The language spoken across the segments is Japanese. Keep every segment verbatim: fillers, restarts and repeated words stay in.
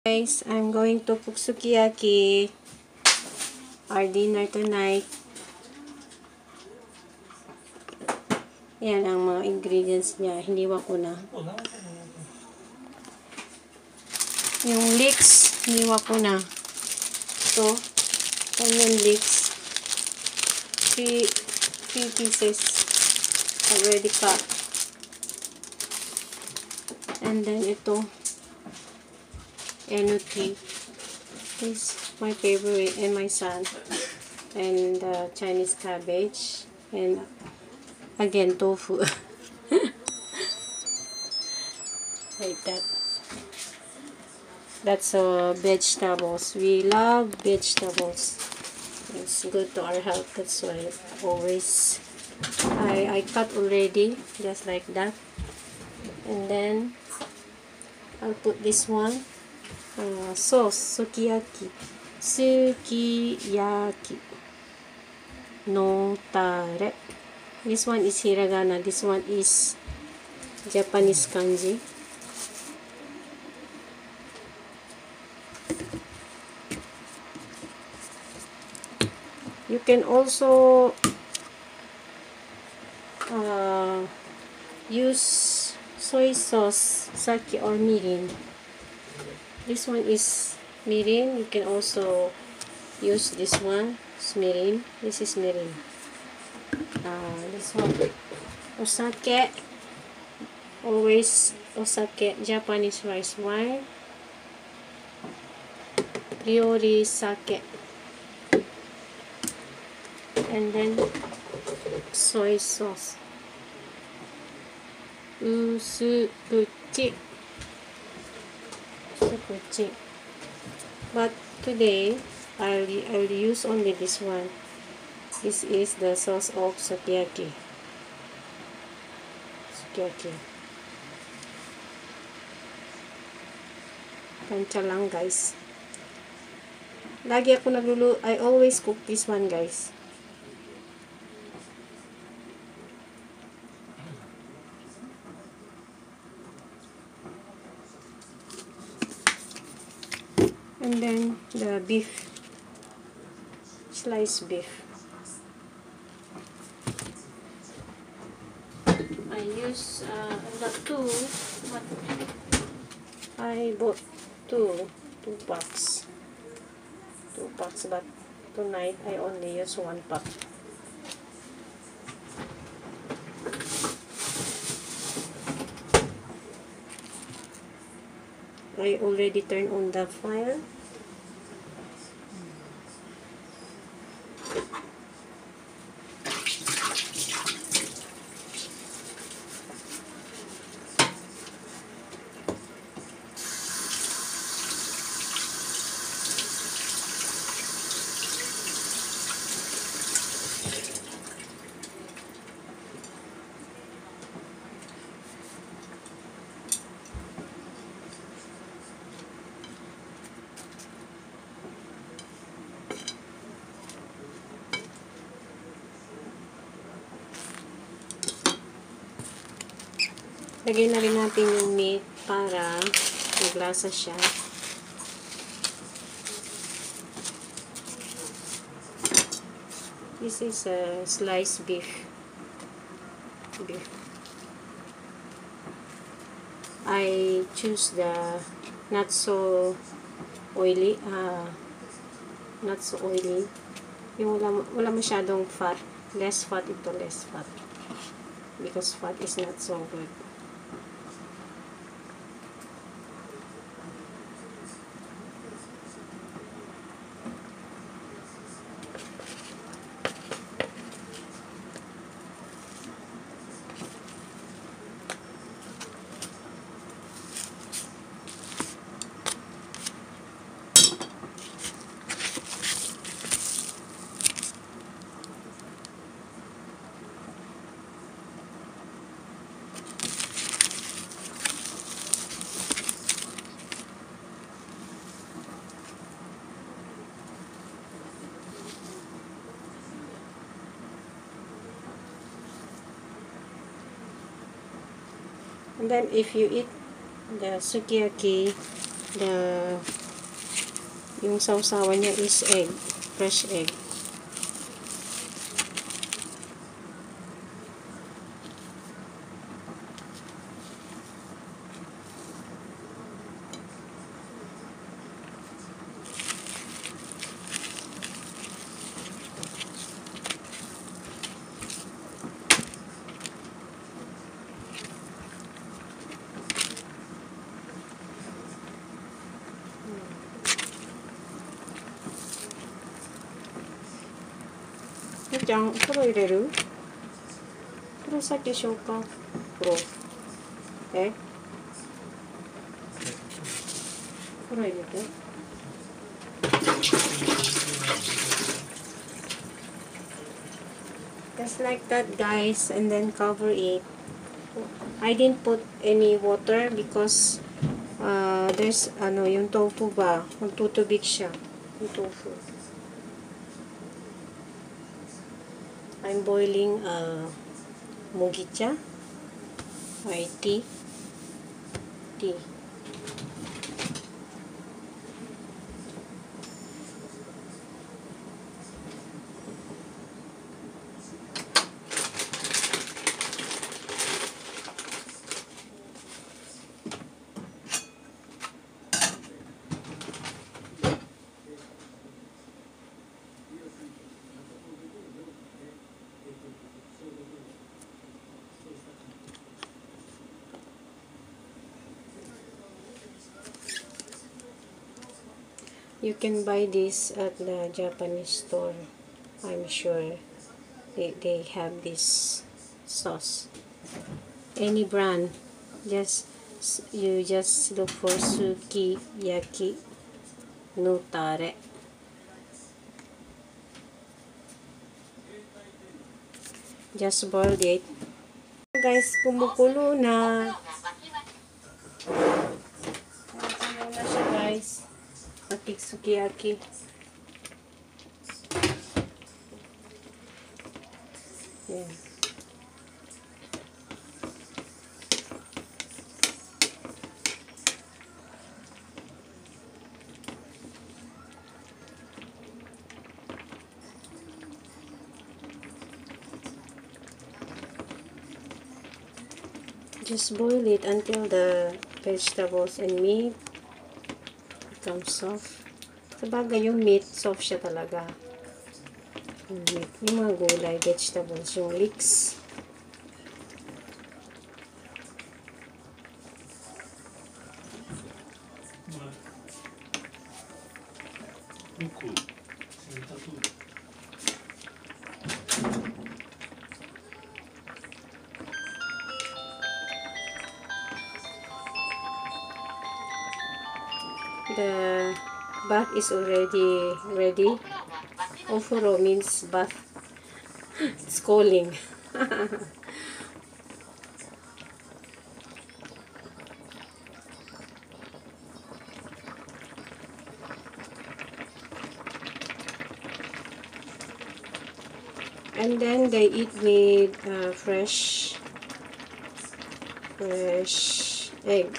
Guys, I'm going to cook sukiyaki. Our dinner tonight. Yan ang mga ingredients niya. Hiniwa ko na. Yung leeks, hiniwa ko na. Ito, onion leeks. Three, three pieces. Already cut. And then ito. Enuti. This is my favorite and my son. And uh, Chinese cabbage. And again, tofu. Like that. That's uh, vegetables. We love vegetables. It's good to our health. That's why always I, I cut already. Just like that. And then I'll put this one. Uh, sauce, sukiyaki, sukiyaki, no tare. This one is hiragana, this one is Japanese kanji. You can also uh, use soy sauce, sake or mirin. This one is mirin. You can also use this one. It's mirin. This is mirin. Uh, this one. Osake. Always osake. Japanese rice wine. Ryori sake. And then soy sauce. Usupuchi. But today I'll, I'll use only this one. This is the sauce of sukiyaki. Sukiyaki. Tansya lang guys. Lagi ako naglulu. I always cook this one guys. And then the beef, sliced beef. I use uh, I got two, but I bought two, two packs, two packs. But tonight I only use one pack. I already turned on the fire. Lagay na rin natin yung meat para maglasa siya. This is a sliced beef. Beef. I choose the not so oily, uh, not so oily. Yung wala, wala masyadong fat. Less fat ito, less fat. Because fat is not so good. And then if you eat the sukiyaki, The yung sausawan niya is egg, fresh egg.じゃん、黒入れる？黒先でしょうか？黒。え？黒入れて。Just like that, guys, and then cover it. I didn't put any water because uh, there's ano yung tofu ba, magtutubig siya, yung tofu. I'm boiling uh, mugicha, or tea, tea. You can buy this at the Japanese store. I'm sure they, they have this sauce. Any brand. Just you just look for Sukiyaki no Tare. Just boiled it. Guys, kumukulo na. Kumukulo na siya, guys. Ating sukiyaki. Yan. Just boil it until the vegetables and meat become soft. Sabagay yung meat, soft siya talaga. Yung meat, yung mga gulay, vegetables, yung leeks. The bath is already ready. Ofuro means bath. It's calling. And then they eat with uh, fresh fresh egg.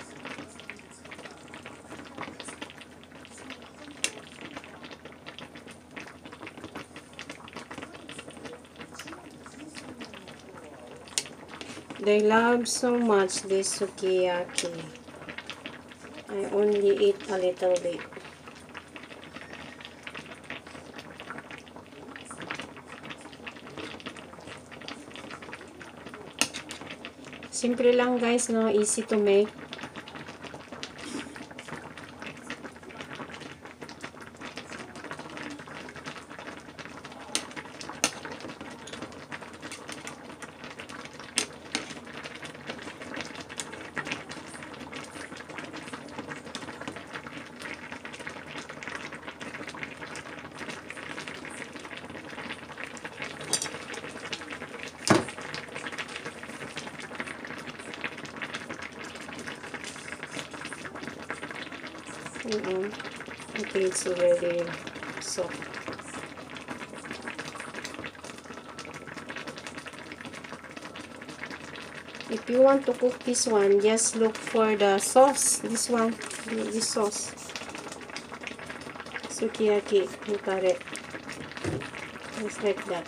They love so much this sukiyaki. I only eat a little bit. Simple lang, guys, no? Easy to make. Mm-mm. Okay, it's already soft. If you want to cook this one, just look for the sauce. This one. This sauce. Sukiyaki mutare. Just like that.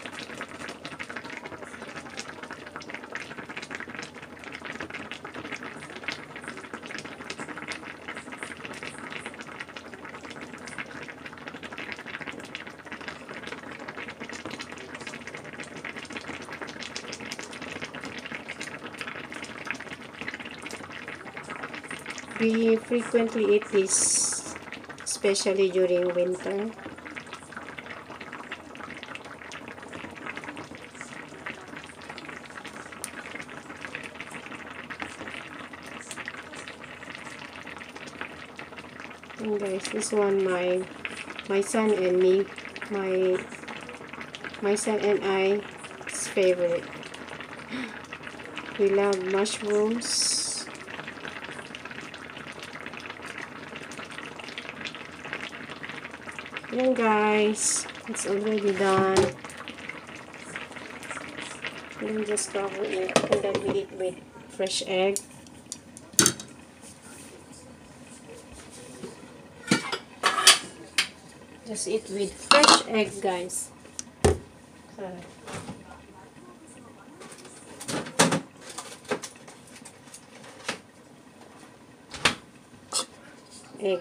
We frequently eat this, especially during winter. And guys, this one my my son and me, my my son and I's favorite. We love mushrooms. Yan guys, it's already done. Then just cover it and then we eat with fresh egg. Just eat with fresh egg, guys. Sorry. Egg.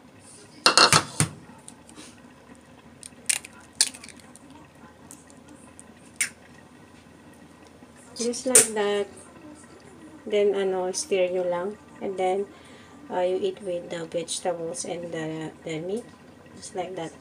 Just like that. Then, ano, stir nyo lang. And then, uh, you eat with the vegetables and the, the meat. Just like that.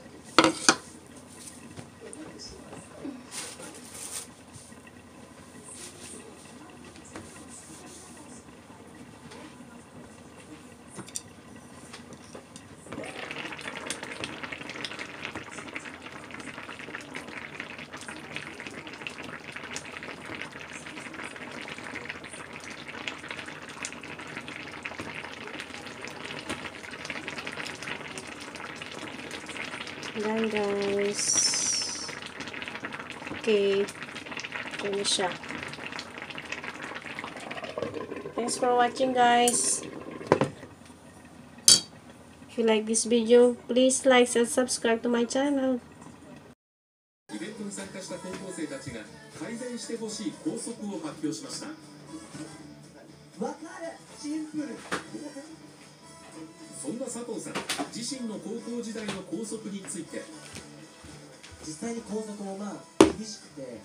Done guys. Okay. Ito na siya. Thanks for watching guys. If you like this video, please like and subscribe to my channel. イベントに参加した高校生たちが改善してほしい校則を発表しました。わかる。シンプル。そんな佐藤さん、自身の高校時代の校則について。実際に校則もまあ厳しくて、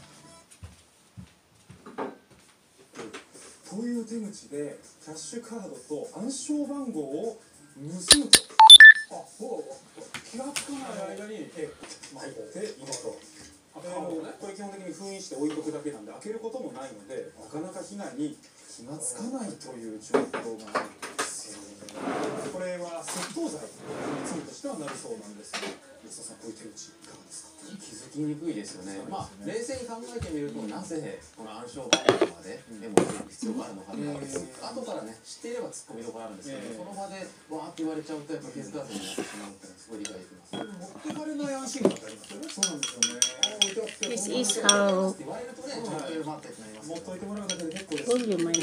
こういう手口でキャッシュカードと暗証番号を盗むと。あ、ほう、気がつかない間に手入っていると。これ基本的に封印して置いとくだけなんで開けることもないので、なかなか被害に気がつかないという状況があるんですよ。これは窃盗罪の罪としてはなるそうなんですが、吉田さん、こういう手口いかがですか？気づきにくいですよね。まあ冷静に考えてみると、なぜこの暗証番号までメモする必要があるのかとか、後からね知っていれば突っ込みどころあるんですけど、その場でわーって言われちゃうとやっぱ気づかずになってしまうっていうのはすごい理解できます。持ってかれない安心感ってありますよね。そうなんですよね。This is how 持っといてもらうだけで結構です。Will you mind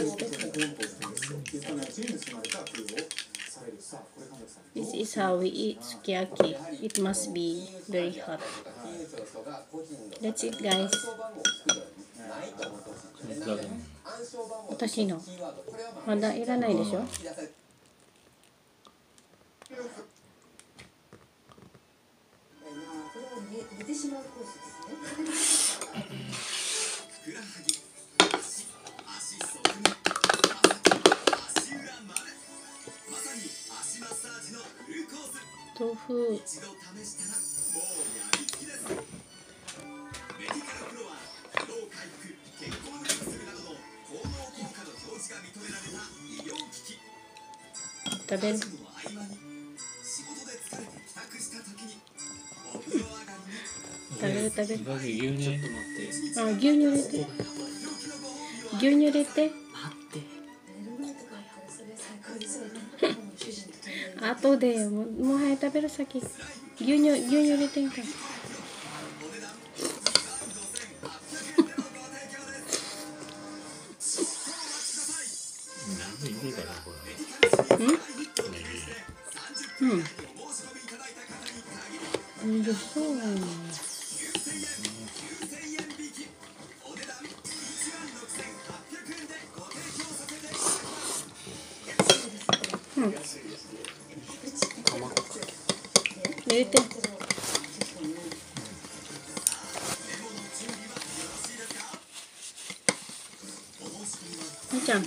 This is how we eat sukiyaki. It must be very hot. That's it, guys. 私のまだいらないでしょ。これは寝てしまうコースですね。豆腐。食べる。食べる食べる。牛乳。あ、牛乳入れて。牛乳入れて。後でもうもう早く食べる先。牛乳牛乳入れてんか。うん？ うん。よいしょ。うん。入れて。みーちゃん。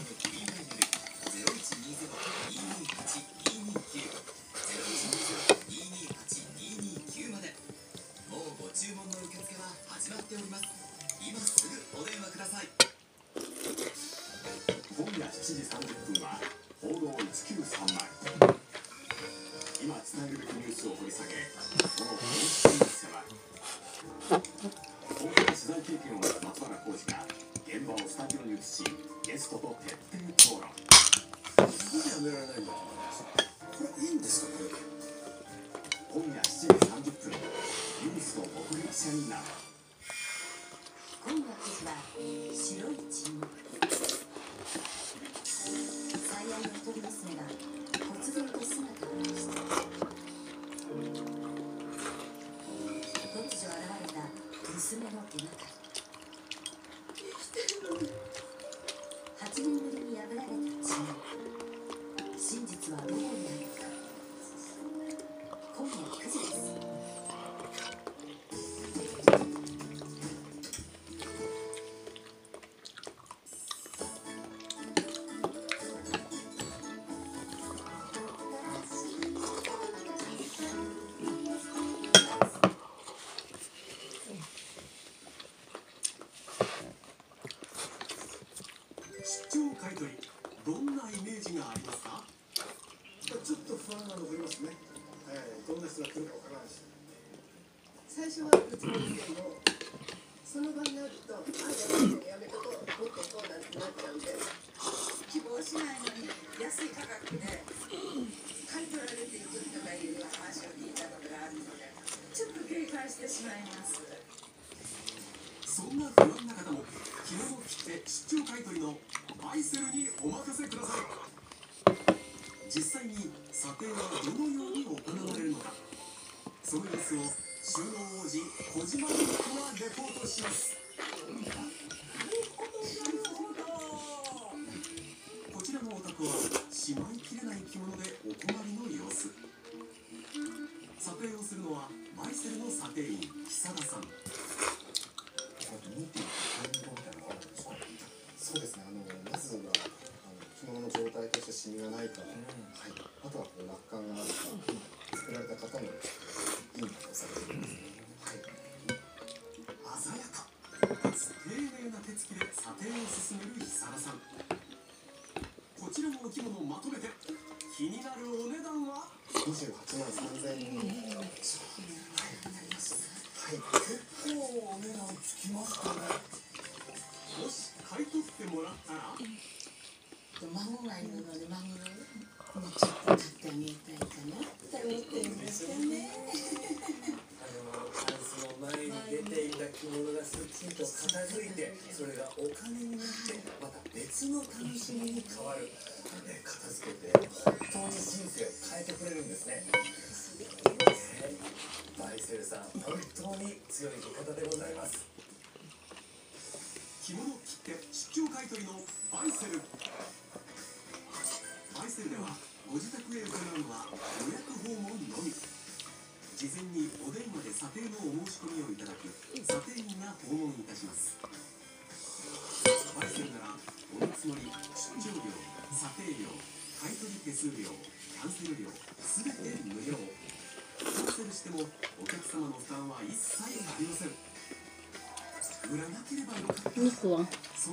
肉は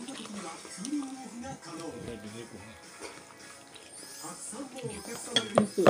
肉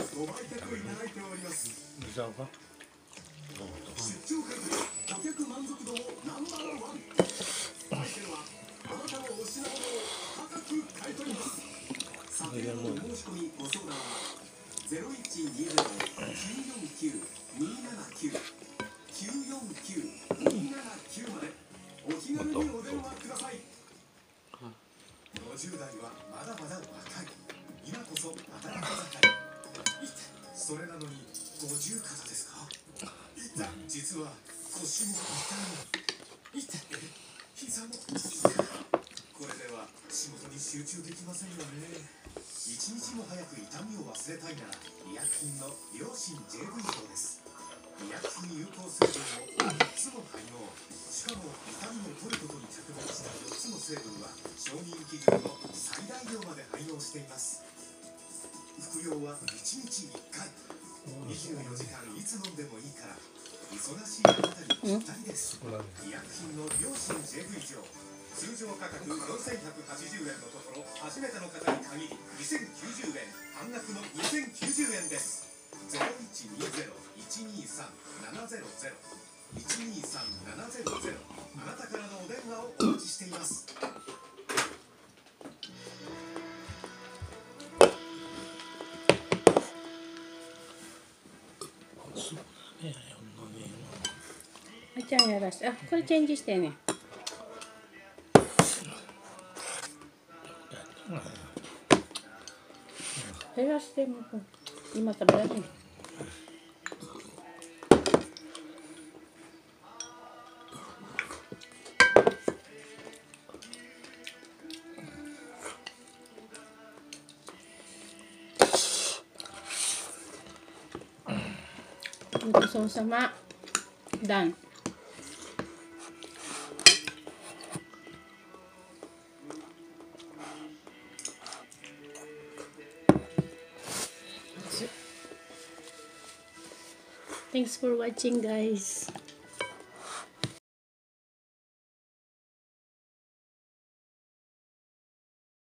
それなのに五十肩ですか？実は腰も痛い。痛い。膝も。これでは仕事に集中できませんよね。一日も早く痛みを忘れたいなら医薬品の良心 ジェーブイ 錠です。医薬品有効成分をみっつも配合。しかも痛みを取ることに着目したよっつの成分は承認基準の最大量まで配合しています。服用はいちにちいっかい、にじゅうよじかんいつ飲んでもいいから忙しいあなたにぴったりです。医薬品の良心 ジェーブイ 錠、通常価格よんせんひゃくはちじゅうえんのところ初めての方に限りにせんきゅうじゅうえん、半額のにせんきゅうじゅうえんです。ゼロいちにゼロ いちにさん ななゼロゼロ いちにさん ななゼロゼロ、あなたからのお電話をお待ちしています。 あちゃんやらして、あ、これチェンジしてね。減らしても今食べられない。ごちそうさま。ダン。Thanks for watching, guys.